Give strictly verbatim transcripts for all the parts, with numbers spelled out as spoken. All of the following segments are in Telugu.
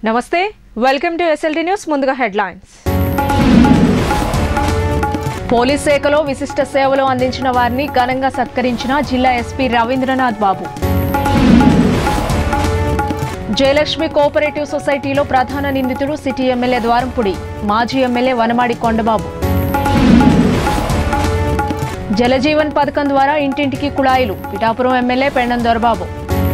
నమస్తే, వెల్కమ్ టు ఎస్ఎల్టీ న్యూస్. ముందుగా హెడ్లైన్స్. పోలీస్ శాఖలో విశిష్ట సేవలు అందించిన వారిని ఘనంగా సత్కరించిన జిల్లా ఎస్పీ రవీంద్రనాథ్ బాబు. జయలక్ష్మి కోఆపరేటివ్ సొసైటీలో ప్రధాన నిందితుడు సిటీ ఎమ్మెల్యే ద్వారంపూడి, మాజీ ఎమ్మెల్యే వనమాడి కొండబాబు. జలజీవన్ పథకం ద్వారా ఇంటింటికి కుళాయిలు, పిఠాపురం ఎమ్మెల్యే పెండం దొరబాబు.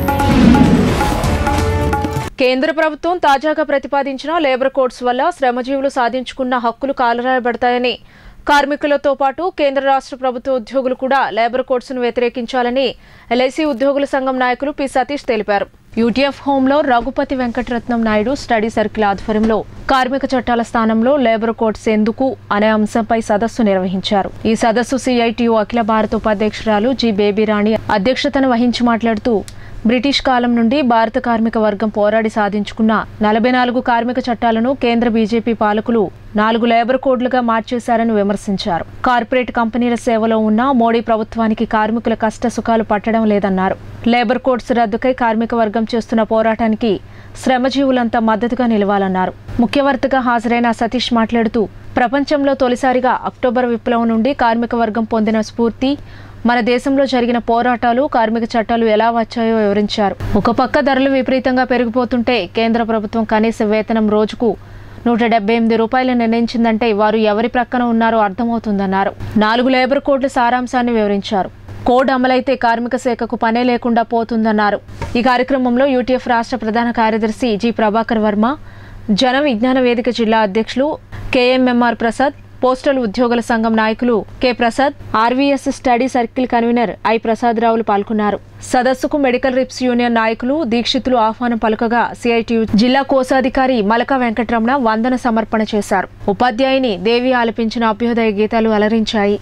కేంద్ర ప్రభుత్వం తాజాగా ప్రతిపాదించిన లేబర్ కోడ్స్ వల్ల శ్రమజీవులు సాధించుకున్న హక్కులు కాలరాయబడతాయని, కార్మికులతో పాటు కేంద్ర రాష్ట్ర ప్రభుత్వ ఉద్యోగులు కూడా లేబర్ కోడ్స్ ను వ్యతిరేకించాలని ఎల్ఐసి ఉద్యోగుల సంఘం నాయకులు పి సతీష్ తెలిపారు. యూటీఎఫ్ హోంలో రఘుపతి వెంకటరత్నం నాయుడు స్టడీ సర్కిల్ ఆధ్వర్యంలో కార్మిక చట్టాల స్థానంలో లేబర్ కోడ్స్ ఎందుకు అనే అంశంపై సదస్సు నిర్వహించారు. ఈ సదస్సు సిఐటియు అఖిల భారత ఉపాధ్యక్షురాలు జి బేబీరాణి అధ్యక్షతన వహించి మాట్లాడుతూ, బ్రిటిష్ కాలం నుండి భారత కార్మిక వర్గం పోరాడి సాధించుకున్న నలభై నాలుగు కార్మిక చట్టాలను కేంద్ర బీజేపీ పాలకులు నాలుగు లేబర్ కోడ్లుగా మార్చేశారని విమర్శించారు. కార్పొరేట్ కంపెనీల సేవలో ఉన్న మోడీ ప్రభుత్వానికి కార్మికుల కష్ట సుఖాలు పట్టడం లేదన్నారు. లేబర్ కోడ్స్ రద్దుకై కార్మిక వర్గం చేస్తున్న పోరాటానికి శ్రమజీవులంతా మద్దతుగా నిలవాలన్నారు. ముఖ్యవర్తిగా హాజరైన సతీష్ మాట్లాడుతూ, ప్రపంచంలో తొలిసారిగా అక్టోబర్ విప్లవం నుండి కార్మిక వర్గం పొందిన స్ఫూర్తి, మన దేశంలో జరిగిన పోరాటాలు, కార్మిక చట్టాలు ఎలా వచ్చాయో వివరించారు. ఒక పక్క ధరలు విపరీతంగా పెరిగిపోతుంటే కేంద్ర ప్రభుత్వం కనీస వేతనం రోజుకు నూట డెబ్బై ఎనిమిది రూపాయలు నిర్ణయించిందంటే వారు ఎవరి ప్రక్కన ఉన్నారో అర్థమవుతుందన్నారు. నాలుగు లేబర్ కోడ్ల సారాంశాన్ని వివరించారు. కోడ్ అమలైతే కార్మిక శాఖకు పనే లేకుండా పోతుందన్నారు. ఈ కార్యక్రమంలో యూటీఎఫ్ రాష్ట్ర ప్రధాన కార్యదర్శి జి ప్రభాకర్ వర్మ, జన విజ్ఞాన వేదిక జిల్లా అధ్యక్షులు కేఎంఎంఆర్ ప్రసాద్, పోస్టల్ ఉద్యోగుల సంఘం నాయకులు K Prasad, RVS study circle convener I Prasad రావులు పాల్గొన్నారు. సదస్సుకు మెడికల్ రిప్స్ యూనియన్ నాయకులు, దీక్షితులు ఆహ్వానం పలుకగా సిఐటియు జిల్లా కోశాధికారి మలక వెంకటరమణ వందన సమర్పణ చేశారు. ఉపాధ్యాయుని దేవి ఆలపించిన అభ్యుదయ గీతాలు అలరించాయి.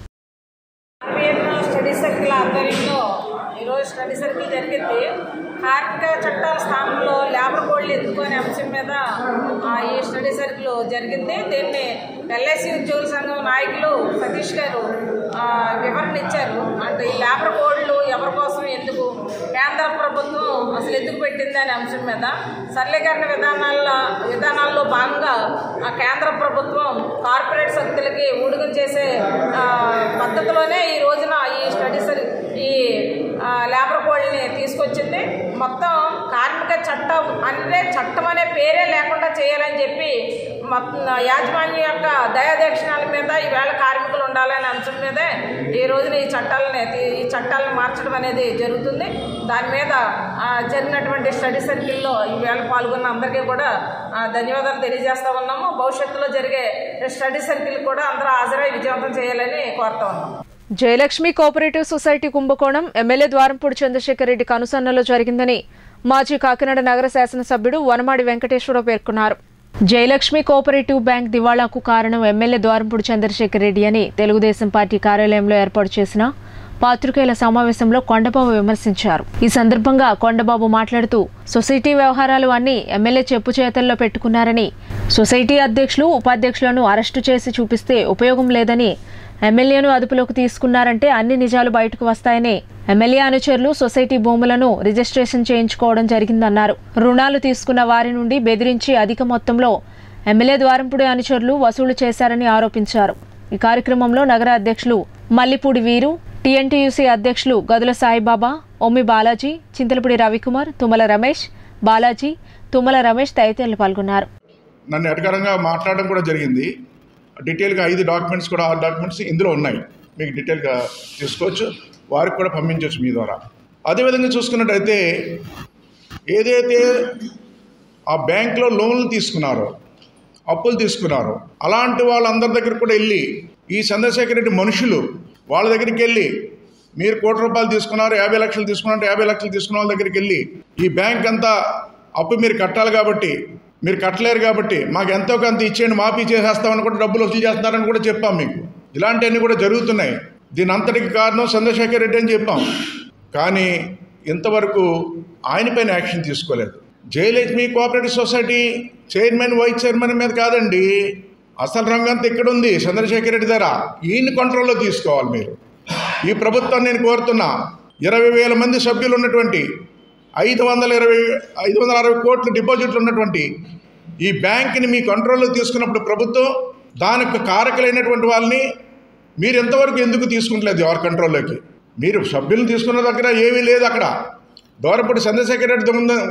స్టడీ సర్కిల్ జరిగింది. కార్మిక చట్టాల స్థానంలో లేబర్ కోడ్లు ఎత్తుకునే అంశం మీద ఈ స్టడీ సర్కిల్ జరిగింది. దీన్ని ఎల్ఐసి ఉద్యోగుల సంఘం నాయకులు సతీష్ గారు వివరణ ఇచ్చారు. అంటే ఈ లేబర్ కోడ్లు ఎవరి కోసం, ఎందుకు, కేంద్ర ప్రభుత్వం అసలు ఎందుకు పెట్టింది అనే అంశం మీద సరళీకరణ విధానాల విధానాల్లో భాగంగా కేంద్ర ప్రభుత్వం కార్పొరేట్ శక్తులకి ఊడుగు చేసే పద్ధతిలోనే ఈ రోజున ఈ స్టడీ సర్కిల్ ఈ లేబర్ కోడ్ని తీసుకొచ్చింది. మొత్తం కార్మిక చట్టం అంటే చట్టం అనే పేరే లేకుండా చేయాలని చెప్పి మొత్తం యాజమాన్యం యొక్క దయాదక్షిణాల మీద ఈవేళ కార్మికులు ఉండాలనే అంశం మీదే ఈ రోజున ఈ చట్టాలని ఈ చట్టాలను మార్చడం అనేది జరుగుతుంది. దాని మీద జరిగినటువంటి స్టడీ సర్కిల్లో ఈవేళ పాల్గొన్న అందరికీ కూడా ధన్యవాదాలు తెలియజేస్తూ ఉన్నాము. భవిష్యత్తులో జరిగే స్టడీ సర్కిల్ కూడా అందరూ హాజరై విజయవంతం చేయాలని కోరుతూ ఉన్నాము. జయలక్ష్మి కోఆపరేటివ్ సొసైటీ కుంభకోణం ఎమ్మెల్యే ద్వారంపూడి చంద్రశేఖర్ రెడ్డి కనుసన్నలో జరిగిందని మాజీ కాకినాడ నగర శాసనసభ్యుడు వనమాడి వెంకటేశ్వరరావు పేర్కొన్నారు. జయలక్ష్మి కోఆపరేటివ్ బ్యాంక్ దివాళాకు కారణం ఎమ్మెల్యే ద్వారంపూడి చంద్రశేఖర్ రెడ్డి అని తెలుగుదేశం పార్టీ కార్యాలయంలో ఏర్పాటు చేసిన పాత్రికేయుల సమావేశంలో కొండబాబు విమర్శించారు. ఈ సందర్భంగా కొండబాబు మాట్లాడుతూ, సొసైటీ వ్యవహారాలు అన్ని ఎమ్మెల్యే చెప్పు చేతల్లో పెట్టుకున్నారని, సొసైటీ అధ్యక్షులు, ఉపాధ్యక్షులను అరెస్టు చేసి చూపిస్తే ఉపయోగం లేదని, ఎమ్మెల్యేను అదుపులోకి తీసుకున్నారంటే అన్ని నిజాలు బయటకు వస్తాయని, ఎమ్మెల్యే అనుచరులు సొసైటీ భూములను రిజిస్ట్రేషన్ చేయించుకోవడం జరిగిందన్నారు. రుణాలు తీసుకున్న వారి నుండి బెదిరించి అధిక మొత్తంలో ఎమ్మెల్యే ద్వారంపూడి అనుచరులు వసూలు చేశారని ఆరోపించారు. ఈ కార్యక్రమంలో నగర అధ్యక్షులు మల్లిపూడి వీరు, టీఎన్టీయూసీ అధ్యక్షులు గదుల సాయిబాబా, ఒమ్మి బాలాజీ, చింతలపూడి రవికుమార్, తుమ్మల రమేష్, బాలాజీ, తుమ్మల రమేష్ తదితరులు పాల్గొన్నారు. నన్ను అధికారంగా మాట్లాడడం కూడా జరిగింది. డీటెయిల్గా ఐదు డాక్యుమెంట్స్ కూడా ఆరు డాక్యుమెంట్స్ ఇందులో ఉన్నాయి, మీకు డీటెయిల్గా తీసుకోవచ్చు, వారికి కూడా పంపించవచ్చు మీ ద్వారా. అదేవిధంగా చూసుకున్నట్టయితే ఏదైతే ఆ బ్యాంకులో లోన్లు తీసుకున్నారో, అప్పులు తీసుకున్నారో, అలాంటి వాళ్ళందరి దగ్గర కూడా వెళ్ళి ఈ చంద్రశేఖర్ రెడ్డి మనుషులు వాళ్ళ దగ్గరికి వెళ్ళి, మీరు కోటి రూపాయలు తీసుకున్నారు, యాభై లక్షలు తీసుకున్నారు, యాభై లక్షలు తీసుకున్న వాళ్ళ దగ్గరికి వెళ్ళి ఈ బ్యాంక్ అంతా అప్పు మీరు కట్టాలి కాబట్టి, మీరు కట్టలేరు కాబట్టి మాకు ఎంతో కొంత ఇచ్చేయండి, మాఫీ చేసేస్తామని కూడా డబ్బులు వసూలు చేస్తున్నారని కూడా చెప్పాం మీకు. ఇలాంటివన్నీ కూడా జరుగుతున్నాయి. దీని అంతటికి కారణం చంద్రశేఖర్ రెడ్డి అని చెప్పాం. కానీ ఇంతవరకు ఆయనపైన యాక్షన్ తీసుకోలేదు. Jayalakshmi cooperative society chairman, vice chairman మీద కాదండి, అసలు రంగంతా ఇక్కడ ఉంది చంద్రశేఖర్ రెడ్డి దగ్గర. ఈయన్ని కంట్రోల్లో తీసుకోవాలి మీరు. ఈ ప్రభుత్వాన్ని నేను కోరుతున్నా, ఇరవై వేల మంది సభ్యులు ఉన్నటువంటి ఐదు వందల ఇరవై ఐదు వందల అరవై కోట్ల డిపాజిట్లు ఉన్నటువంటి ఈ బ్యాంక్ని మీ కంట్రోల్లో తీసుకున్నప్పుడు ప్రభుత్వం దానికి కారకులైనటువంటి వాళ్ళని మీరు ఎంతవరకు ఎందుకు తీసుకుంటలేదు ఎవరి కంట్రోల్లోకి? మీరు సభ్యులను తీసుకున్న దగ్గర ఏమీ లేదు. అక్కడ దూరపూడి చంద్రశేఖర్ రెడ్డి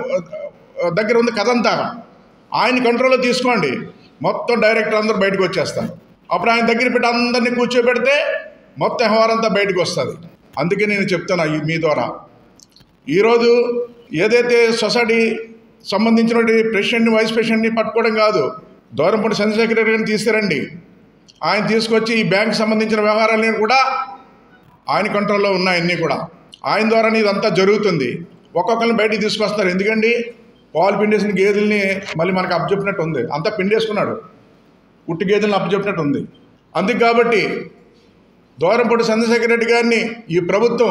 దగ్గర ఉంది కథంతా. ఆయన కంట్రోల్లో తీసుకోండి, మొత్తం డైరెక్టర్ అందరూ బయటకు వచ్చేస్తారు. అప్పుడు ఆయన దగ్గర పెట్టి అందరినీ కూర్చోబెడితే మొత్తం వ్యవహారంతా బయటకు వస్తుంది. అందుకే నేను చెప్తాను మీ ద్వారా, ఈరోజు ఏదైతే సొసైటీ సంబంధించిన ప్రెసిడెంట్ని వైస్ ప్రెసిడెంట్ని పట్టుకోవడం కాదు, దూరంపూడి చంద్రశేఖర్ రెడ్డి గారిని తీసుకురండి. ఆయన తీసుకొచ్చి ఈ బ్యాంక్ సంబంధించిన వ్యవహారాలన్నీ కూడా ఆయన కంట్రోల్లో ఉన్నాయన్నీ కూడా ఆయన ద్వారానే ఇదంతా జరుగుతుంది. ఒక్కొక్కరిని బయటికి తీసుకొస్తున్నారు. ఎందుకండి? పాలు పిండేసిన గేదెల్ని మళ్ళీ మనకు అప్పచెప్పినట్టు ఉంది, అంతా పిండేసుకున్నాడు, ఉట్టి గేదెలను అప్పచెప్పినట్టు ఉంది. అందుకు కాబట్టి దూరంపూడి చంద్రశేఖర్ రెడ్డి గారిని ఈ ప్రభుత్వం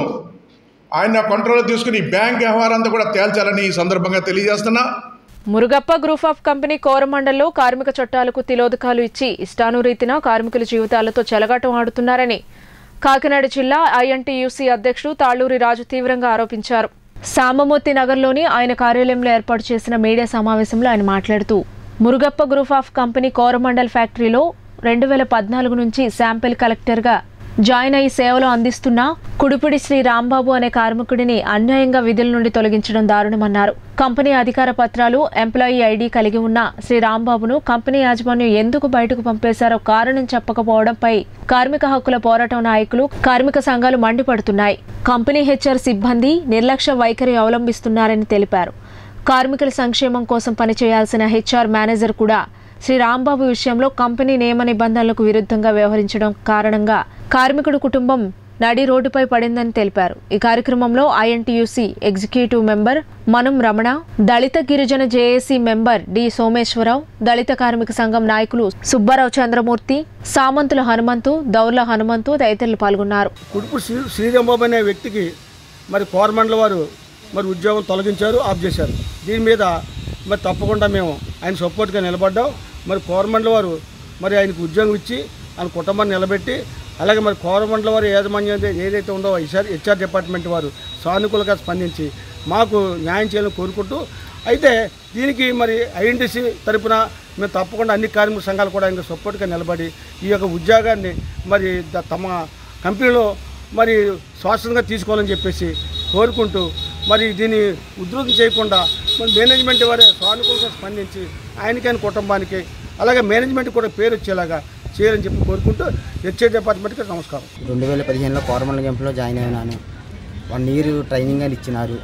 ఆయన కంట్రోల్లో తీసుకుని ఈ బ్యాంక్ వ్యవహారం అంతా కూడా తేల్చాలని ఈ సందర్భంగా తెలియజేస్తున్నా. మురుగప్ప గ్రూప్ ఆఫ్ కంపెనీ కోరమండల్లో కార్మిక చట్టాలకు తిలోదకాలు ఇచ్చి ఇష్టానురీతిన కార్మికుల జీవితాలతో చెలగాటం ఆడుతున్నారని కాకినాడ జిల్లా ఐఎన్టీయూసీ అధ్యక్షుడు తాళ్లూరి రాజు తీవ్రంగా ఆరోపించారు. సామమూర్తి నగర్లోని ఆయన కార్యాలయంలో ఏర్పాటు చేసిన మీడియా సమావేశంలో ఆయన మాట్లాడుతూ, Murugappa group of company Coromandel ఫ్యాక్టరీలో రెండు వేల పద్నాలుగు నుంచి శాంపిల్ కలెక్టర్గా జాయిన్ అయ్యి సేవలు అందిస్తున్న కుడిపిడి శ్రీ రాంబాబు అనే కార్మికుడిని అన్యాయంగా విధుల నుండి తొలగించడం దారుణమన్నారు. కంపెనీ అధికార పత్రాలు, ఎంప్లాయీ ఐడి కలిగి ఉన్న శ్రీ రాంబాబును కంపెనీ యాజమాన్యం ఎందుకు బయటకు పంపేశారో కారణం చెప్పకపోవడంపై కార్మిక హక్కుల పోరాటం నాయకులు, కార్మిక సంఘాలు మండిపడుతున్నాయి. కంపెనీ హెచ్ఆర్ సిబ్బంది నిర్లక్ష్య వైఖరి అవలంబిస్తున్నారని తెలిపారు. కార్మికుల సంక్షేమం కోసం పనిచేయాల్సిన హెచ్ఆర్ మేనేజర్ కూడా శ్రీ రాంబాబు విషయంలో కంపెనీ నియమ నిబంధనలకు విరుద్ధంగా వ్యవహరించడం కారణంగా కార్మికుడి కుటుంబం నడి రోడ్డుపై పడిందని తెలిపారు. ఈ కార్యక్రమంలో INTUC executive member Manum Ramana, దళిత గిరిజన జేఏసీ మెంబర్ డి సోమేశ్వరరావు, దళిత కార్మిక సంఘం నాయకులు సుబ్బారావు చంద్రమూర్తి, సామంతుల హనుమంతు, దౌర్ల హనుమంతు తదితరులు పాల్గొన్నారు. కుడుపు శ్రీరాంబాబు అనే వ్యక్తికి మరి కోరమండల వారు మరి ఉద్యోగం తొలగించారు, ఆఫ్ చేశారు. దీని మీద మరి తప్పకుండా మేము ఆయన సపోర్ట్గా నిలబడ్డాం. మరి కోరమండల వారు మరి ఆయనకు ఉద్యోగం ఇచ్చి ఆయన కుటుంబాన్ని నిలబెట్టి, అలాగే మరి కోరమండల వారి యాజమాన్యం ఏదైతే ఉందో హెచ్ఆర్ హెచ్ఆర్ డిపార్ట్మెంట్ వారు సానుకూలంగా స్పందించి మాకు న్యాయం చేయాలని కోరుకుంటూ, అయితే దీనికి మరి ఐఎన్టీసీ తరపున మేము తప్పకుండా అన్ని కార్మిక సంఘాలు కూడా ఇంకా సపోర్ట్గా నిలబడి ఈ యొక్క ఉద్యోగాన్ని మరి తమ కంపెనీలో మరి స్వాస్థ్యంగా తీసుకోవాలని చెప్పేసి కోరుకుంటూ, మరి దీన్ని ఉధృతం చేయకుండా మరి మేనేజ్మెంట్ వారే సానుకూలంగా స్పందించి ఆయనకి ఆయన కుటుంబానికి అలాగే మేనేజ్మెంట్ కూడా పేరు వచ్చేలాగా చేయాలని చెప్పి కోరుకుంటూ హెచ్ఆర్ డిపార్ట్మెంట్కి నమస్కారం. రెండు వేల పదిహేనులో కోరమండల క్యాంపులో జాయిన్ అయినాను. వన్ ఇయర్ ట్రైనింగ్ అని ఇచ్చినారు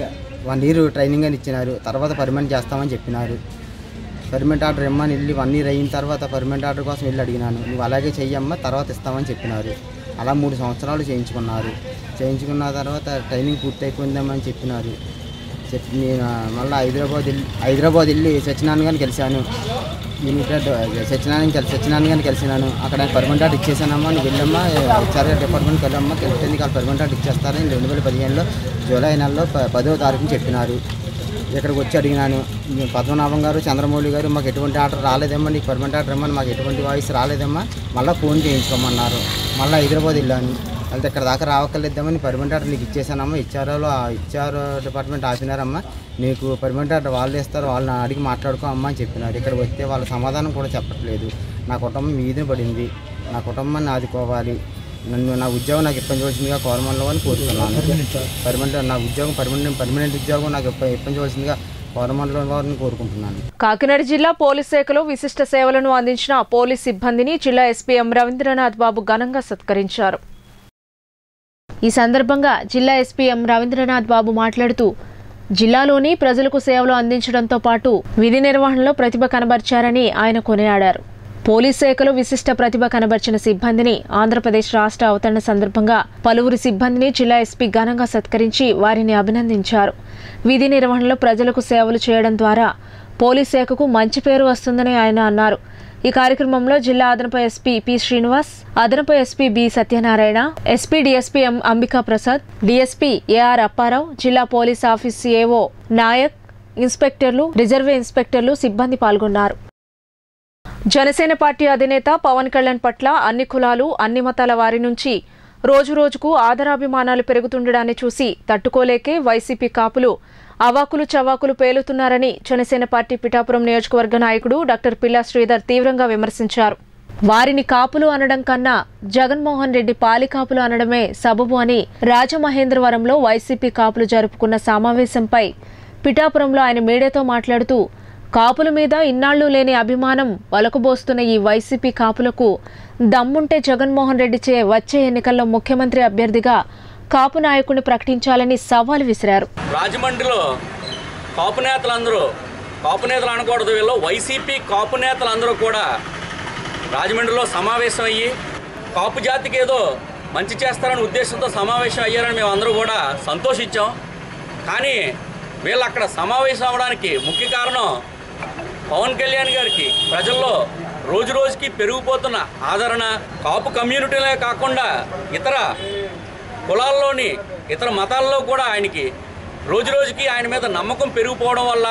వన్ ఇయర్ ట్రైనింగ్ అని ఇచ్చినారు తర్వాత పర్మనెంట్ చేస్తామని చెప్పినారు. పర్మనెంట్ ఆర్డర్ ఇమ్మని వెళ్ళి వన్ ఇయర్ అయిన తర్వాత పర్మనెంట్ ఆర్డర్ కోసం వెళ్ళి అడిగినాను. నువ్వు అలాగే చెయ్యమ్మా తర్వాత ఇస్తామని చెప్పినారు. అలా మూడు సంవత్సరాలు చేయించుకున్నారు. చేయించుకున్న తర్వాత ట్రైనింగ్ పూర్తి అయిపోయిందామని చెప్పినారు. చెప్పి నేను మళ్ళీ హైదరాబాద్ వెళ్ళి హైదరాబాద్ వెళ్ళి సత్యనారాయణ గారిని కలిశాను. లిమిటెడ్ సత్యనారాయణ కలిసి సత్యనారాయణ గారిని కలిసినాను. అక్కడ పర్మనెంట్ ఆర్డర్ ఇచ్చేసానమ్మా, నువ్వు వెళ్ళమ్మా హెచ్ఆర్ డిపార్ట్మెంట్కి వెళ్ళమ్మా, తెలిసింది కాదు పర్మనెంట్ ఆర్డర్ ఇచ్చేస్తారని రెండు వేల పదిహేనులో జూలై నెలలో పదవ తారీఖుని చెప్పినారు. ఇక్కడికి వచ్చి అడిగినాను, పద్మనాభం గారు, చంద్రమౌళి గారు మాకు ఎటువంటి ఆర్డర్ రాలేదమ్మా, నీకు పర్మనెంట్ ఆర్డర్ ఇమ్మని మాకు ఎటువంటి వాయిస్ రాలేదమ్మా, మళ్ళీ ఫోన్ చేయించుకోమన్నారు. మళ్ళీ హైదరాబాద్ వెళ్ళాను. అయితే ఇక్కడ దాకా రావక్కర్లేద్దామని పర్మనెంట్ ఆర్డర్ నీకు ఇచ్చేసానమ్మా, ఇచ్చారో ఇచ్చార్ డిపార్ట్మెంట్ ఆపినారమ్మా, నీకు పర్మనెంట్ ఆర్డర్ వాళ్ళు ఇస్తారు, వాళ్ళని అడిగి మాట్లాడుకో అమ్మ అని చెప్పినారు. ఇక్కడ వస్తే వాళ్ళ సమాధానం కూడా చెప్పట్లేదు. నా కుటుంబం మీదే పడింది, నా కుటుంబాన్ని ఆదుకోవాలి, నన్ను నా ఉద్యోగం నాకు ఇప్పించవలసిందిగా కోరమండలం అని కోరుతున్నాను. పర్మనెంట్ నా ఉద్యోగం పర్మనెంట్ పర్మనెంట్ ఉద్యోగం నాకు ఇప్పించవలసిందిగా కోరమండలం వారిని కోరుకుంటున్నాను. కాకినాడ జిల్లా పోలీస్ శాఖలో విశిష్ట సేవలను అందించిన పోలీస్ సిబ్బందిని జిల్లా ఎస్పీ ఎం రవీంద్రనాథ్ బాబు ఘనంగా సత్కరించారు. ఈ సందర్భంగా జిల్లా ఎస్పీ ఎం రవీంద్రనాథ్ బాబు మాట్లాడుతూ, జిల్లాలోని ప్రజలకు సేవలు అందించడంతో పాటు విధి నిర్వహణలో ప్రతిభ కనబర్చారని ఆయన కొనియాడారు. పోలీస్ శాఖలో విశిష్ట ప్రతిభ కనబర్చిన సిబ్బందిని ఆంధ్రప్రదేశ్ రాష్ట్ర అవతరణ సందర్భంగా పలువురు సిబ్బందిని జిల్లా ఎస్పీ ఘనంగా సత్కరించి వారిని అభినందించారు. విధి నిర్వహణలో ప్రజలకు సేవలు చేయడం ద్వారా పోలీస్ శాఖకు మంచి పేరు వస్తుందని ఆయన అన్నారు. ఈ కార్యక్రమంలో జిల్లా అదనపు ఎస్పీ పి శ్రీనివాస్, అదనపు SP B Satyanarayana, SP DSP M Ambika Prasad, DSP AR Apparao, జిల్లా పోలీస్ ఆఫీస్ ఏఓ నాయక్, ఇన్స్పెక్టర్లు, రిజర్వ్ ఇన్స్పెక్టర్లు సిబ్బంది పాల్గొన్నారు. జనసేన పార్టీ అధినేత పవన్ కళ్యాణ్ పట్ల అన్ని కులాలు, అన్ని మతాల వారి నుంచి రోజురోజుకు ఆదరాభిమానాలు పెరుగుతుండడాన్ని చూసి తట్టుకోలేకే వైసీపీ కాపులు అవాకులు చవాకులు పేలుతున్నారని జనసేన పార్టీ పిఠాపురం నియోజకవర్గ నాయకుడు డాక్టర్ పిల్లా శ్రీధర్ తీవ్రంగా విమర్శించారు. వారిని కాపులు అనడం కన్నా జగన్మోహన్ రెడ్డి పాలికాపులు అనడమే సబబు అని రాజమహేంద్రవరంలో వైసీపీ కాపులు జరుపుకున్న సమావేశంపై పిఠాపురంలో ఆయన మీడియాతో మాట్లాడుతూ కాపుల మీద ఇన్నాళ్లు లేని అభిమానం వలకబోస్తున్న ఈ వైసీపీ కాపులకు దమ్ముంటే జగన్మోహన్ రెడ్డి చే వచ్చే ఎన్నికల్లో ముఖ్యమంత్రి అభ్యర్థిగా కాపు నాయకుడిని ప్రకటించాలని సవాల్ విసిరారు. రాజమండ్రిలో కాపు నేతలందరూ కాపు నేతలు అనకూడదు, వీళ్ళు వైసీపీ కాపు నేతలందరూ కూడా రాజమండ్రిలో సమావేశం అయ్యి కాపు జాతికి ఏదో మంచి చేస్తారనే ఉద్దేశంతో సమావేశం అయ్యారని మేము అందరూ కూడా సంతోషించాం. కానీ వీళ్ళు అక్కడ సమావేశం అవ్వడానికి ముఖ్య కారణం పవన్ కళ్యాణ్ గారికి ప్రజల్లో రోజు రోజుకి పెరిగిపోతున్న ఆదరణ, కాపు కమ్యూనిటీలే కాకుండా ఇతర కులాల్లోని ఇతర మతాల్లో కూడా ఆయనకి రోజు రోజుకి ఆయన మీద నమ్మకం పెరిగిపోవడం వల్ల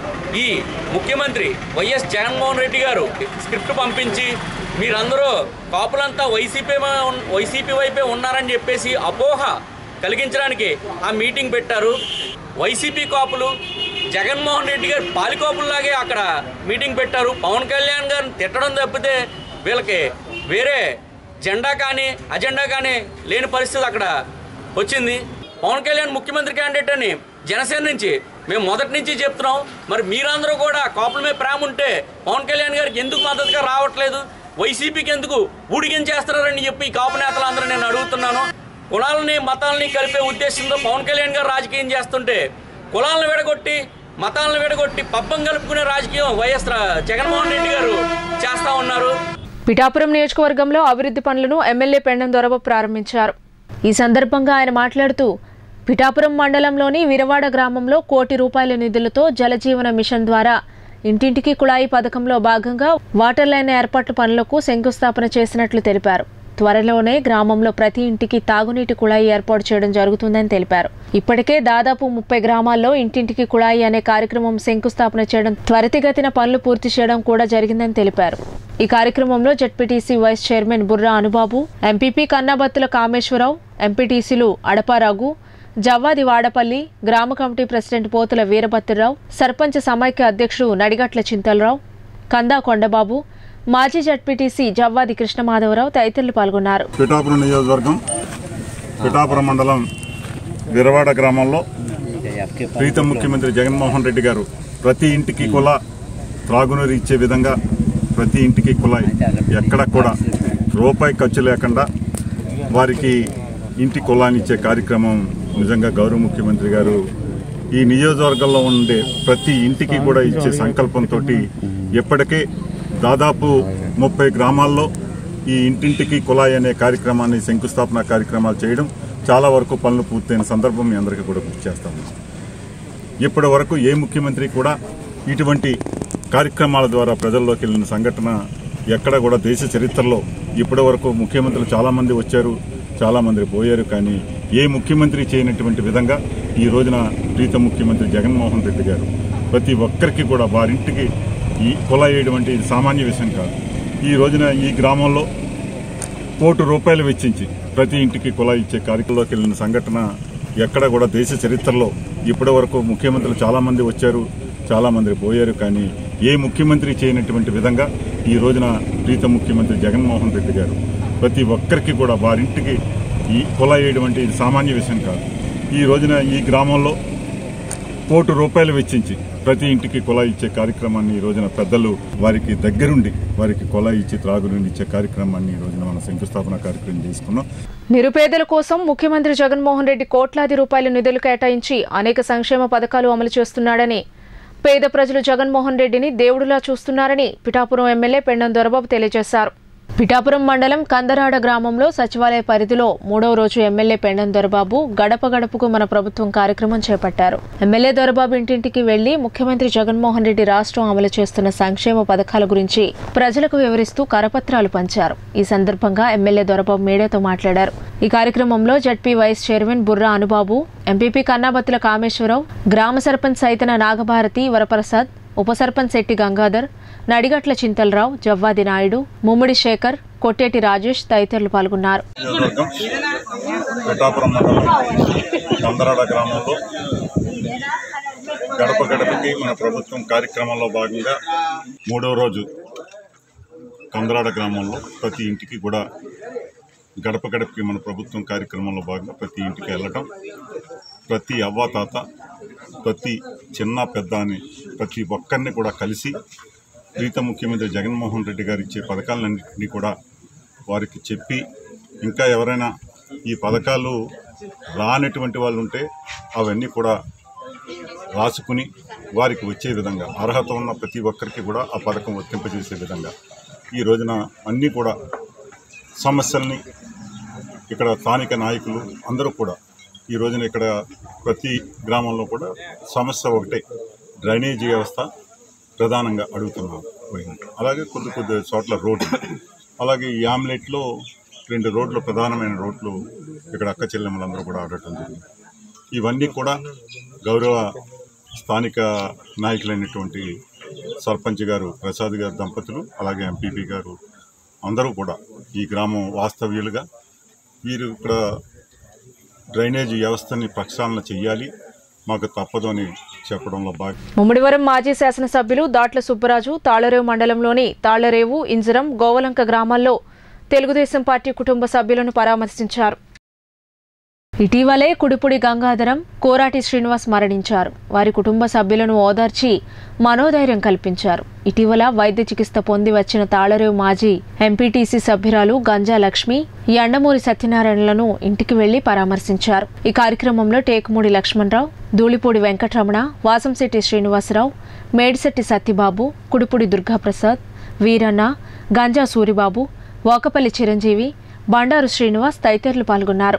ఈ ముఖ్యమంత్రి వైఎస్ జగన్మోహన్ రెడ్డి గారు స్క్రిప్ట్ పంపించి మీరందరూ కాపులంతా వైసీపీ వైసీపీ వైపే ఉన్నారని చెప్పేసి అపోహ కలిగించడానికి ఆ మీటింగ్ పెట్టారు. వైసీపీ కాపులు జగన్మోహన్ రెడ్డి గారు పాలికాపుల్లాగే అక్కడ మీటింగ్ పెట్టారు. పవన్ కళ్యాణ్ గారిని తిట్టడం తప్పితే వీళ్ళకి వేరే జెండా కానీ అజెండా కానీ లేని పరిస్థితి అక్కడ వచ్చింది. పవన్ కళ్యాణ్ ముఖ్యమంత్రి క్యాండిడేట్ అని జనసేన నుంచి మేము మొదటి నుంచి చెప్తున్నాం. మరి మీరందరూ కూడా కాపుల మీద ప్రేమ ఉంటే పవన్ కళ్యాణ్ గారికి ఎందుకు మద్దతుగా రావట్లేదు, వైసీపీకి ఎందుకు ఊడిగించేస్తున్నారని చెప్పి కాపు నేతలందరూ నేను అడుగుతున్నాను. కులాలని మతాలని కలిపే ఉద్దేశంతో పవన్ కళ్యాణ్ గారు రాజకీయం చేస్తుంటే కులాలను విడగొట్టి మతాలను విడగొట్టి పబ్బం కలుపుకునే రాజకీయం వైఎస్ జగన్మోహన్ రెడ్డి గారు చేస్తా ఉన్నారు. పిఠాపురం నియోజకవర్గంలో అభివృద్ధి పనులను ఎమ్మెల్యే పెండం దొరబాబు ప్రారంభించారు. ఈ సందర్భంగా ఆయన మాట్లాడుతూ పిఠాపురం మండలంలోని విరవాడ గ్రామంలో కోటి రూపాయల నిధులతో జలజీవన మిషన్ ద్వారా ఇంటింటికి కుళాయి పథకంలో భాగంగా వాటర్ లైన్ ఏర్పాట్ల పనులకు శంకుస్థాపన చేసినట్లు తెలిపారు. త్వరలోనే గ్రామంలో ప్రతి ఇంటికి తాగునీటి కుళాయి ఏర్పాటు చేయడం జరుగుతుందని తెలిపారు. ఇప్పటికే దాదాపు ముప్పై గ్రామాల్లో ఇంటింటికి కుళాయి అనే కార్యక్రమం శంకుస్థాపన చేయడం, త్వరితగతిన పనులు పూర్తి చేయడం కూడా జరిగిందని తెలిపారు. ఈ కార్యక్రమంలో ZPTC vice chairman Burra Anubabu, MPP Kannabathula Kameswararao, ఎంపీటీసీలు అడపారాగు, జవ్వాది వాడపల్లి, గ్రామ కమిటీ ప్రెసిడెంట్ పోతుల వీరభద్రరావు, సర్పంచ్ సమైక్య అధ్యక్షుడు నడిగట్ల చింతలరావు, కందా కొండబాబు, మాజీ జడ్పీటీసీ జవ్వాది కృష్ణమాధవరావు తదితరులు పాల్గొన్నారు. పిఠాపురం నియోజకవర్గం పిఠాపురం మండలం విరవాడ గ్రామంలో ప్రీతం ముఖ్యమంత్రి జగన్మోహన్ రెడ్డి గారు ప్రతి ఇంటికి కుల త్రాగునీరు ఇచ్చే విధంగా ప్రతి ఇంటికి కుళాయి ఎక్కడ కూడా రూపాయి ఖర్చు లేకుండా వారికి ఇంటి కులాన్ని ఇచ్చే కార్యక్రమం నిజంగా గౌరవ ముఖ్యమంత్రి గారు ఈ నియోజకవర్గంలో ఉండే ప్రతి ఇంటికి కూడా ఇచ్చే సంకల్పంతో ఇప్పటికే దాదాపు ముప్పై గ్రామాల్లో ఈ ఇంటింటికి కుళాయి అనే కార్యక్రమాన్ని శంకుస్థాపన కార్యక్రమాలు చేయడం, చాలా వరకు పనులు పూర్తయిన సందర్భం మీ అందరికీ కూడా గుర్తు చేస్తాము. ఇప్పటి వరకు ఏ ముఖ్యమంత్రి కూడా ఇటువంటి కార్యక్రమాల ద్వారా ప్రజల్లోకి వెళ్ళిన సంఘటన ఎక్కడ కూడా దేశ చరిత్రలో ఇప్పటి వరకు ముఖ్యమంత్రులు చాలామంది వచ్చారు, చాలామంది పోయారు, కానీ ఏ ముఖ్యమంత్రి చేయనటువంటి విధంగా ఈ రోజున ప్రీతం ముఖ్యమంత్రి జగన్మోహన్ రెడ్డి గారు ప్రతి ఒక్కరికి కూడా వారింటికి ఈ కుళాయి వేయడం అంటే ఇది సామాన్య విషయం కాదు. ఈ రోజున ఈ గ్రామంలో కోటి రూపాయలు వెచ్చించి ప్రతి ఇంటికి కుళాయి ఇచ్చే కార్యక్రమంలోకి వెళ్ళిన సంఘటన ఎక్కడ కూడా దేశ చరిత్రలో ఇప్పటి వరకు ముఖ్యమంత్రులు చాలామంది వచ్చారు, చాలామంది పోయారు, కానీ ఏ ముఖ్యమంత్రి చేయనటువంటి విధంగా ఈ రోజున ప్రీతం ముఖ్యమంత్రి జగన్మోహన్ రెడ్డి గారు ప్రతి ఒక్కరికి కూడా వారింటికి ఈ కుళాయి వేయడం అంటే ఇది సామాన్య విషయం కాదు. ఈ రోజున ఈ గ్రామంలో కోటి రూపాయలు వెచ్చించి ప్రతి ఇంటికి కుళాయి ఇచ్చే కార్యక్రమాన్ని ఈ రోజున పెద్దలు వారికి దగ్గరుండి వారికి కుళాయి ఇచ్చి త్రాగునీరు ఇచ్చే కార్యక్రమాన్ని ఈ రోజున మనం శంకుస్థాపన కార్యక్రమం చేసుకున్నాం. నిరుపేదల కోసం ముఖ్యమంత్రి జగన్మోహన్ రెడ్డి కోట్లాది రూపాయల నిధులు కేటాయించి అనేక సంక్షేమ పథకాలు అమలు చేస్తున్నాడని, పేద ప్రజలు జగన్మోహన్ రెడ్డిని దేవుడిలా చూస్తున్నారని పిఠాపురం ఎమ్మెల్యే పెండం దొరబాబు తెలియజేశారు. పిఠాపురం మండలం కందరాడ గ్రామంలో సచివాలయ పరిధిలో మూడవ రోజు ఎమ్మెల్యే పెండం దొరబాబు గడప గడపకు మన ప్రభుత్వం కార్యక్రమం చేపట్టారు. ఎమ్మెల్యే దొరబాబు ఇంటింటికి వెళ్లి ముఖ్యమంత్రి జగన్మోహన్ రెడ్డి రాష్ట్రం అమలు చేస్తున్న సంక్షేమ పథకాల గురించి ప్రజలకు వివరిస్తూ కరపత్రాలు పంచారు. ఈ సందర్భంగా ఎమ్మెల్యే దొరబాబు మీడియాతో మాట్లాడారు. ఈ కార్యక్రమంలో ZP vice chairman Burra Anubabu, MPP Kannabathula Kameswararao, గ్రామ సర్పంచ్ సైతన నాగభారతి వరప్రసాద్, ఉప సర్పంచ్ శెట్టి గంగాధర్, నడిగట్ల చింతలరావు, జవ్వాది నాయుడు, ముమ్మిడి శేఖర్, కొట్టేటి రాజేష్ తదితరులు పాల్గొన్నారు. పిఠాపురం మండలం కందరాడ గ్రామంలో గడప గడపకి మన ప్రభుత్వం కార్యక్రమంలో భాగంగా మూడవ రోజు కొందరాడ గ్రామంలో ప్రతి ఇంటికి కూడా గడప గడపకి మన ప్రభుత్వం కార్యక్రమంలో భాగంగా ప్రతి ఇంటికి వెళ్ళటం, ప్రతి అవ్వ తాత, ప్రతి చిన్న పెద్ద అని ప్రతి ఒక్కరిని కూడా కలిసి ప్రీత ముఖ్యమంత్రి జగన్మోహన్ రెడ్డి గారు ఇచ్చే పథకాలన్నింటినీ కూడా వారికి చెప్పి, ఇంకా ఎవరైనా ఈ పథకాలు రానటువంటి వాళ్ళు ఉంటే అవన్నీ కూడా రాసుకుని వారికి వచ్చే విధంగా అర్హత ఉన్న ప్రతి ఒక్కరికి కూడా ఆ పథకం వర్తింపజేసే విధంగా ఈ రోజున అన్నీ కూడా సమస్యల్ని ఇక్కడ స్థానిక నాయకులు అందరూ కూడా ఈ రోజున ఇక్కడ ప్రతి గ్రామంలో కూడా సమస్య ఒకటే, డ్రైనేజీ వ్యవస్థ ప్రధానంగా అడుగుతున్నాం. అలాగే కొద్ది కొద్ది చోట్ల రోడ్లు, అలాగే ఈ ఆమ్లెట్లో రెండు రోడ్లు ప్రధానమైన రోడ్లు ఇక్కడ అక్క చెల్లెమ్మలందరూ కూడా ఆడటం జరిగింది. ఇవన్నీ కూడా గౌరవ స్థానిక నాయకులైనటువంటి సర్పంచ్ గారు ప్రసాద్ గారు దంపతులు, అలాగే ఎంపీపీ గారు అందరూ కూడా ఈ గ్రామం వాస్తవ్యులుగా వీరు ఇక్కడ డ్రైనేజీ వ్యవస్థని ప్రక్షాళన చెయ్యాలి, మాకు తప్పదు అని చెప్పడంలో భాగం. ముమ్మిడివరం మాజీ శాసనసభ్యులు దాట్ల సుబ్బరాజు తాళ్లరేవు మండలంలోని తాళ్లరేవు, ఇంజరం, గోవలంక గ్రామాల్లో తెలుగుదేశం పార్టీ కుటుంబ సభ్యులను పరామర్శించారు. ఇటీవలే కుడిపుడి గంగాధరం, కోరాటి శ్రీనివాస్ మరణించారు. వారి కుటుంబ సభ్యులను ఓదార్చి మనోధైర్యం కల్పించారు. ఇటీవల వైద్య చికిత్స పొంది వచ్చిన తాళ్లరేవు మాజీ ఎంపీటీసీ సభ్యురాలు గంజా లక్ష్మి, యండమూరి సత్యనారాయణలను ఇంటికి వెళ్లి పరామర్శించారు. ఈ కార్యక్రమంలో టేకుమూడి లక్ష్మణరావు, ధూళిపూడి వెంకటరమణ, వాసంశెట్టి శ్రీనివాసరావు, మేడిశెట్టి సత్యబాబు, కుడిపుడి దుర్గాప్రసాద్, వీరన్న, గంజా సూరిబాబు, వాకపల్లి చిరంజీవి, బండారు శ్రీనివాస్ తదితరులు పాల్గొన్నారు.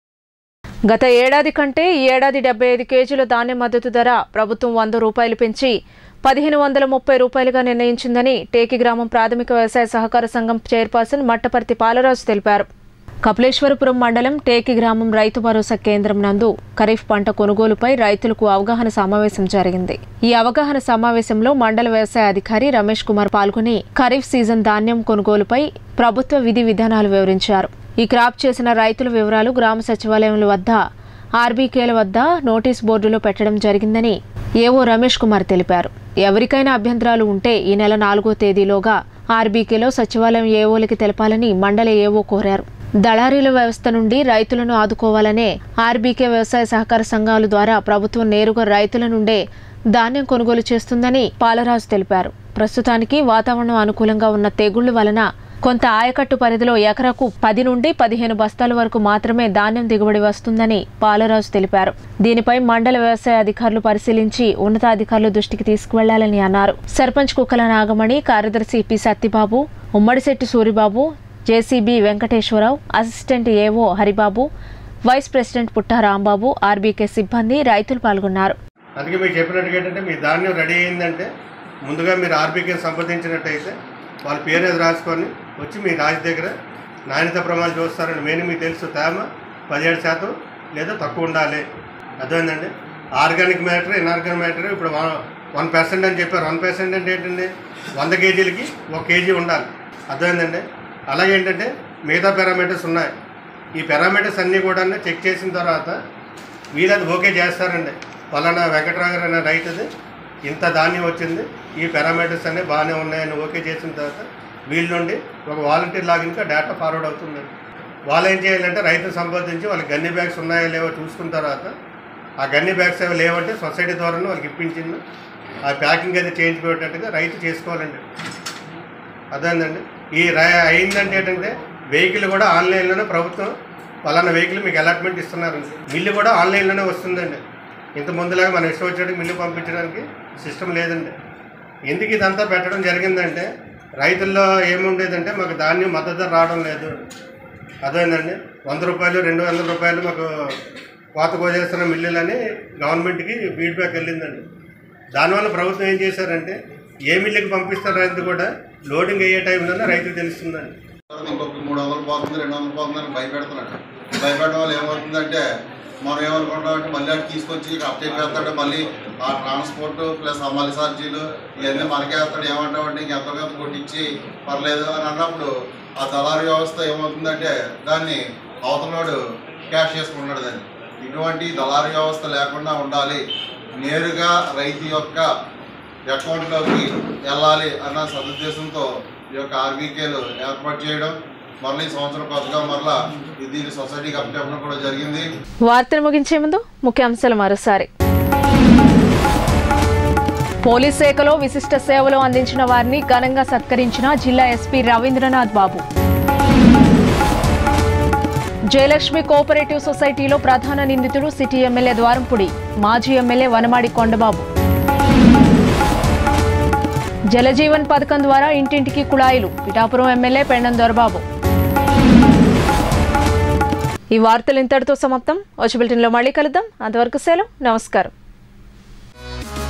గత ఏడాది కంటే ఈ ఏడాది డెబ్బై ఐదు కేజీల ధాన్యం మద్దతు ధర ప్రభుత్వం వంద రూపాయలు పెంచి పదిహేను వందల ముప్పై రూపాయలుగా నిర్ణయించిందని టేకి గ్రామం ప్రాథమిక వ్యవసాయ సహకార సంఘం చైర్పర్సన్ మట్టపర్తి పాలరాజు తెలిపారు. కపిలేశ్వరపురం మండలం టేకి గ్రామం రైతు భరోసా కేంద్రం నందు ఖరీఫ్ పంట కొనుగోలుపై రైతులకు అవగాహన సమావేశం జరిగింది. ఈ అవగాహన సమావేశంలో మండల వ్యవసాయ అధికారి రమేష్ కుమార్ పాల్గొని ఖరీఫ్ సీజన్ ధాన్యం కొనుగోలుపై ప్రభుత్వ విధి విధానాలు వివరించారు. ఈ క్రాప్ చేసిన రైతుల వివరాలు గ్రామ సచివాలయాల వద్ద, ఆర్బీకేల వద్ద నోటీస్ బోర్డులో పెట్టడం జరిగిందని ఏవో రమేష్ కుమార్ తెలిపారు. ఎవరికైనా అభ్యంతరాలు ఉంటే ఈ నెల నాలుగో తేదీలోగా ఆర్బీకేలో సచివాలయం ఏవోలకి తెలపాలని మండల ఏవో కోరారు. దళారీల వ్యవస్థ నుండి రైతులను ఆదుకోవాలనే ఆర్బీకే వ్యవసాయ సహకార సంఘాల ద్వారా ప్రభుత్వం నేరుగా రైతుల నుండే ధాన్యం కొనుగోలు చేస్తుందని పాలరాజు తెలిపారు. ప్రస్తుతానికి వాతావరణం అనుకూలంగా ఉన్న తెగుళ్ల వలన కొంత ఆయకట్టు పరిధిలో ఎకరాకు పది నుండి పదిహేను బస్తాల వరకు మాత్రమే ధాన్యం దిగుబడి వస్తుందని పాలరాజు తెలిపారు. దీనిపై మండల వ్యవసాయ అధికారులు పరిశీలించి ఉన్నతాధికారుల దృష్టికి తీసుకువెళ్లాలని అన్నారు. సర్పంచ్ కుక్కల నాగమణి, కార్యదర్శి P Satyababu, Ummadisetti Suribabu, JCB Venkateswararao, assistant AO Haribabu, vice president Putta Rambabu, RBK సిబ్బంది, రైతులు పాల్గొన్నారు. అందుకే మీకు చెప్పినట్టుగా ఏంటంటే మీ ధాన్యం రెడీ అయిందంటే ముందుగా మీరు ఆర్బీకేని సంప్రదించినట్టయితే వాళ్ళ పేరు ఏది రాసుకొని వచ్చి మీ రాజు దగ్గర నాణ్యత ప్రమాణాలు చూస్తారని. మెయిన్ మీకు తెలుసు తేమ పదిహేడు శాతం లేదా తక్కువ ఉండాలి. అర్థమైందండి. ఆర్గానిక్ మ్యాటర్, ఇన్ఆర్గానిక్ మ్యాటర్ ఇప్పుడు వన్ పర్సెంట్ అని చెప్పారు. వన్ పర్సెంట్ అంటే ఏంటండి, వంద కేజీలకి ఒక కేజీ ఉండాలి. అర్థమైందండి. అలాగే ఏంటంటే మిగతా పారామీటర్స్ ఉన్నాయి. ఈ పారామీటర్స్ అన్నీ కూడా చెక్ చేసిన తర్వాత వీళ్ళు అది ఓకే చేస్తారండి. పలానా వెంకటరావు గారు అనే రైతుది ఇంత ధాన్యం వచ్చింది, ఈ పారామీటర్స్ అన్నీ బాగానే ఉన్నాయని ఓకే చేసిన తర్వాత వీళ్ళ నుండి ఒక వాలంటీర్ లాగిన్గా డేటా ఫార్వర్డ్ అవుతుందండి. వాళ్ళు ఏం చేయాలంటే రైతులు సంపాదించి వాళ్ళకి గన్ని బ్యాగ్స్ ఉన్నాయో లేవో చూసుకున్న తర్వాత ఆ గన్ని బ్యాగ్స్ ఏవో లేవంటే సొసైటీ ద్వారానే వాళ్ళకి ఇప్పించింది ఆ ప్యాకింగ్ అది చేంజ్ పెట్టేట్టుగా రైతు చేసుకోవాలండి. అదేందండి. ఈ రై అయిందంటే ఏంటంటే వెహికల్ కూడా ఆన్లైన్లోనే ప్రభుత్వం పలానా వెహికల్ మీకు అలాట్మెంట్ ఇస్తున్నారండి. మిల్లు కూడా ఆన్లైన్లోనే వస్తుందండి. ఇంత ముందులాగా మనం ఇష్టం వచ్చేటికి మిల్లు పంపించడానికి సిస్టమ్ లేదండి. ఎందుకు ఇదంతా పెట్టడం జరిగిందంటే రైతుల్లో ఏముండేదంటే మాకు ధాన్యం మద్దతు ధర రావడం లేదు. అదేందండి. వంద రూపాయలు రెండు వందల రూపాయలు మాకు కోత కోసేస్తున్న మిల్లులని గవర్నమెంట్కి ఫీడ్బ్యాక్ వెళ్ళిందండి. దానివల్ల ప్రభుత్వం ఏం చేశారంటే ఏ మిల్లుకి పంపిస్తారు రైతు కూడా లోడింగ్ అయ్యే టైంలోనే రైతుకు తెలుస్తుందండి. ఇంకొక మూడు వందలు పోతుంది రెండు వందలు పోతుందని భయపెడుతున్నాడు. భయపెట్టడం వల్ల ఏమవుతుందంటే మనం ఏమనుకుంటామంటే మళ్ళీ అటు తీసుకొచ్చి అప్డేట్ వేస్తాడు, మళ్ళీ ఆ ట్రాన్స్పోర్ట్ ప్లస్ అమలు ఛార్జీలు ఇవన్నీ మనకే వేస్తాడు. ఏమంటామంటే ఇంకెంతో కొంత కొట్టించి పర్లేదు అని అన్నప్పుడు ఆ దళారీ వ్యవస్థ ఏమవుతుందంటే దాన్ని అవతలవాడు క్యాష్ చేసుకుంటున్నాడు. దాన్ని ఇటువంటి దళారీ వ్యవస్థ లేకుండా ఉండాలి. నేరుగా రైతు యొక్క అకౌంట్లోకి వెళ్ళాలి అన్న సదుద్దేశంతో ఈ యొక్క ఆర్బీకేలు ఏర్పాటు చేయడం, మరలా ఈ సంవత్సరం కొత్తగా మరలా దీన్ని సొసైటీకి అప్పచెప్పడం కూడా జరిగింది. వార్తలు ముగించే ముందు ముఖ్యాంశాలు మరోసారి. పోలీస్ శాఖలో విశిష్ట సేవలు అందించిన వారిని ఘనంగా సత్కరించిన జిల్లా ఎస్పీ రవీంద్రనాథ్ బాబు. జయలక్ష్మి కోఆపరేటివ్ సొసైటీలో ప్రధాన నిందితుడు సిటీ ఎమ్మెల్యే ద్వారంపుడి, మాజీ ఎమ్మెల్యే వనమాడి కొండబాబు. జలజీవన్ పథకం ద్వారా ఇంటింటికి కుళాయిలు, పిఠాపురం ఎమ్మెల్యే పెండం దొరబాబు. ఈ వార్తలు ఇంతటితో సమాప్తం. వచ్చే బులెటిన్లో మళ్ళీ కలుద్దాం. అంతవరకు సెలవు. నమస్కారం.